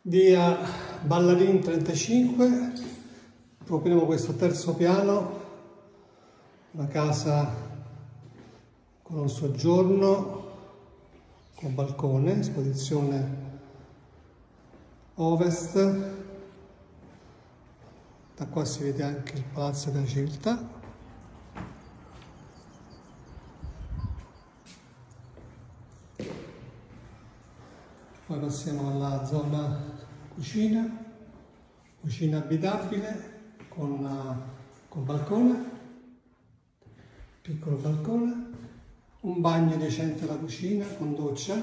Via Ballarin 35, proponiamo questo terzo piano, una casa con un soggiorno, con balcone, esposizione ovest, da qua si vede anche il Palazzo della Civiltà. Poi passiamo alla zona cucina abitabile con balcone, piccolo balcone, un bagno decente alla cucina con doccia.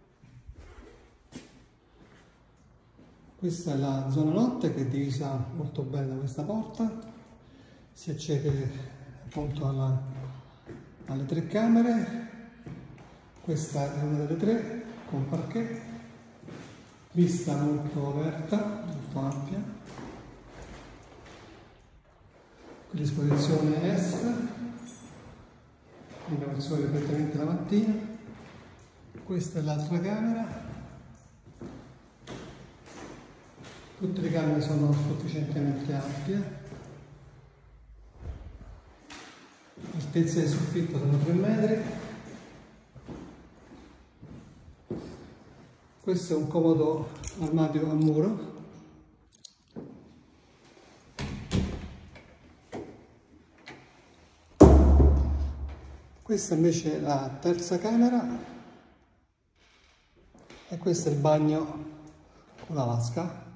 Questa è la zona notte che è divisa molto bene da questa porta, si accede appunto alle tre camere. Questa è una delle tre con parquet. Vista molto aperta, molto ampia, qui l'esposizione est, quindi il sole direttamente la mattina. Questa è l'altra camera, tutte le camere sono sufficientemente ampie, l'altezza del soffitto sono 3 metri. Questo è un comodo armadio a muro. Questa invece è la terza camera e questo è il bagno con la vasca.